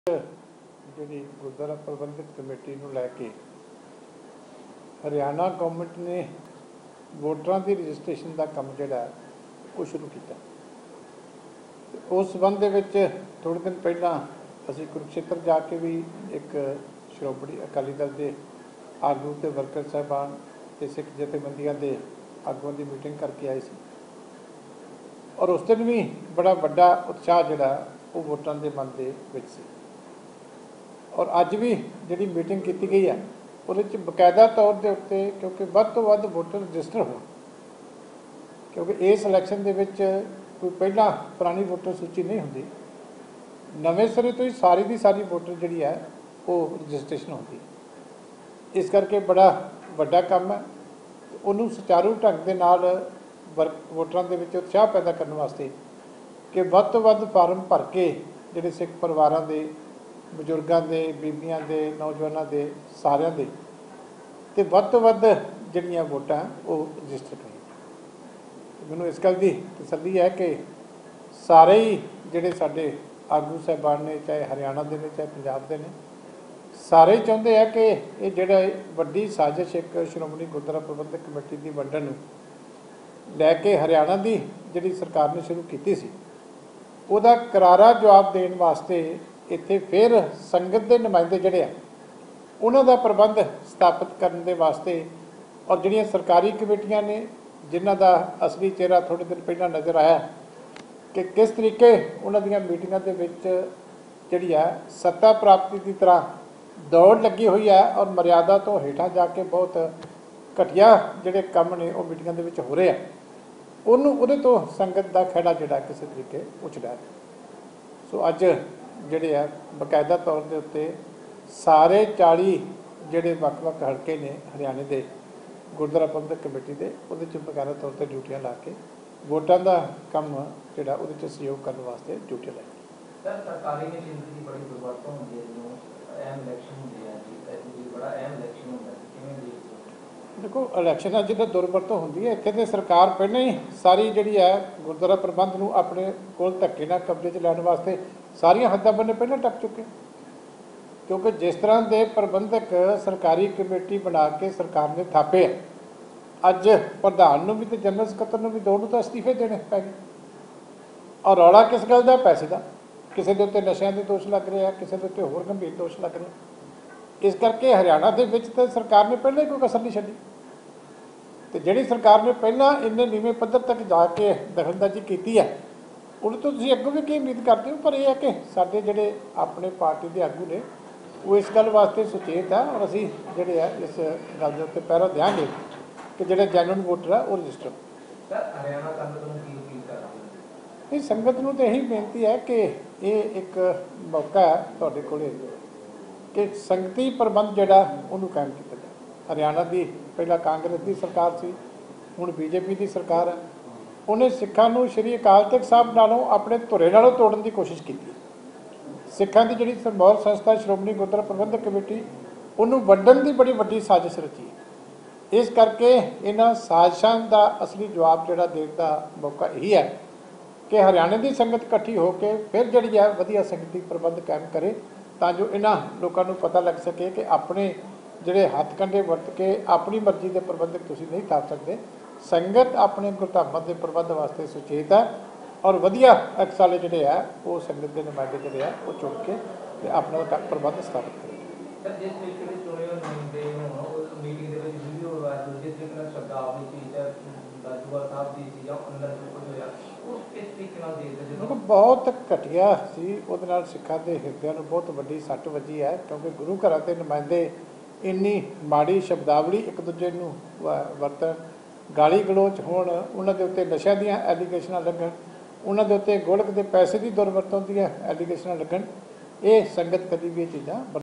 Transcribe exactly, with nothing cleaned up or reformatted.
जी गुरुद्वारा प्रबंधक कमेटी को लैके हरियाणा गवर्नमेंट ने वोटर की रजिस्ट्रेशन का काम जोड़ा वो शुरू किया। उस संबंध थोड़े दिन पहला असी कुरुक्षेत्र जाके भी एक श्रोमणी अकाली दल के आगू के वर्कर साहबान ते सिख जथेबंदियों के आगुओं की मीटिंग करके आए सी और उस दिन भी बड़ा बड़ा उत्साह जोड़ा वो वोटों के मन के विच सी। और अज भी जी मीटिंग की गई है वो बकायदा तौर के उत्ते क्योंकि वध तो वध वोटर रजिस्टर हो, क्योंकि इस इलैक्शन के विच कोई पहला पुरानी वोटर सूची नहीं होंगी, नवे सिरे तो ही सारी की सारी वोटर जी है वो रजिस्ट्रेशन होती। इस करके बड़ा वड्डा काम है, उन्होंने सुचारू ढंग के नाल वर्क वोटरों के विच उत्साह पैदा करने वास्ते कि वध तो वध फार्म भर के जिहड़े सिख परिवारों के बजुर्गों के बीबियां के नौजवानों के सारियां दे ते वध तो वध जिहड़ियां वोटां वो रजिस्टर करें। मैनूं इस गल की तसल्ली है कि सारे ही जिहड़े साडे आगू साहबान ने, चाहे हरियाणा के ने चाहे पंजाब के ने, सारे ही चाहुंदे है कि ये जिहड़ा वड्डी साजिश एक श्रोमणी गुरुद्वारा प्रबंधक कमेटी की वंडण नूं लैके हरियाणा की जिहड़ी सरकार ने शुरू की सी उहदा करारा जवाब देने वास्ते इत्थे फिर संगत के नुमाइंदे जिहड़े आ उन्हां दा प्रबंध स्थापित करने के वास्ते और जिहड़ियां सरकारी कमेटियां ने जिन्हां दा असली चेहरा थोड़े दिन पहला नज़र आया कि किस तरीके उन्हां दीयां मीटिंगां दे विच जिहड़ी है सत्ता प्राप्ति की तरह दौड़ लगी हुई है और मर्यादा तो हेठां जाके बहुत घटिया जिहड़े काम ने वो मीटिंगां दे विच हो रहे हैं, उन्होंने उहदे तो संगत का खैड़ा जिहड़ा किसी तरीके उछड़ा है। सो अज जिहड़े है बकायदा तौर के उत्ते सारे चाली जिहड़े वख-वख हलके ने हरियाणे के गुरुद्वारा प्रबंधक कमेटी के उहदे च बकायदा तौर पर ड्यूटियां ला के वोटां का काम जिहड़ा उहदे च सहयोग करने वास्ते ड्यूटियां लाई। सर सरकारी मशीनरी की बड़ी दुर्वरतों होती है, जो अहम इलैक्शन होंगे जी बड़ा अहम इलैक्शन होता है, देखो इलैक्शन जो दुरवरतों होंगी है इतने तो सरकार पहले ही सारी जी है गुरुद्वारा प्रबंध को अपने को धक्के ना कब्जे च लैने वास्ते सारिया हद्दां बन्ने पहले टप चुके, क्योंकि जिस तरह के प्रबंधक सरकारी कमेटी बना के सरकार ने थापे अज प्रधान भी तो जनरल सकत्तर भी दोनों तो अस्तीफे देने पै गए। और रौला किस गल का? पैसे का। किसी के उत्ते नशे के दोष लग रहे हैं, किसी के उत्ते होर गंभीर दोष लग रहे हैं। इस करके हरियाणा के विच तो सरकार ने पहले ही कोई कसर नहीं छड्डी, तो जिहड़ी सरकार ने पहला इन्ने नीवें पद्धर तक जाके दखलअंदाजी की है उन्हें तो तुसीं अग्गों भी की उम्मीद करते हो। पर यह है कि साडे जिहड़े अपने पार्टी के आगू ने वो इस गल वास्ते सुचेत है और असीं जिहड़े है इस गल दे उत्ते पहरा देंगे कि जिहड़े जैनुअन वोटर है वो रजिस्टर। नहीं, संगत नूं तो यही बेनती है कि ये एक मौका है तुहाडे कोले कि संगती प्रबंध जिहड़ा उहनूं कायम किया जाए। हरियाणा की पहला कांग्रेस की सरकार सी, हुण बीजेपी की सरकार है, उन्हें सिखां नूं श्री अकाल तख्त साहब नालों अपने धुरे नालों तोड़न की कोशिश की। सिखां की जिहड़ी सरमौर संस्था श्रोमणी गुरुद्वारा प्रबंधक कमेटी उन्होंने वंडण की बड़ी वड्डी साजिश रची। इस करके इन्हां साजिशां का असली जवाब जिहड़ा देण का मौका यही है कि हरियाणे की संगत इकट्ठी होकर फिर जिहड़ी है वधिया संगती प्रबंध कायम करे, तां जो इन्हां लोकां नूं पता लग सके कि अपने जिहड़े हत्थ कंडे वरत के अपनी मर्जी के प्रबंधक तुसीं नहीं थाप सकते। संगत अपने गुरधामां के प्रबंध वास्ते सुचेत है और वधिया एक साले जिहड़े है वो संगत के नुमाइंदे जिहड़े है वो चुन के अपना प्रबंध स्थापित करें। बहुत घटिया सी, उहदे नाल सिखां दे हिरदिਆਂ ਨੂੰ बहुत वड्डी सट वजी है, क्योंकि गुरु घरां के नुमाइंदे इन्नी माड़ी शब्दावली एक दूजे नूं वरतन, गाली गलोच होण, उन्हां दे उत्ते नशिਆਂ ਦੀਆਂ एलीगेशनां लगन, उन्हां दे उत्ते गोलक दे पैसे की दुरवरतों ਦੀਆਂ एलीगेशनां लगन, ये संगत कभी भी ये चीज़ां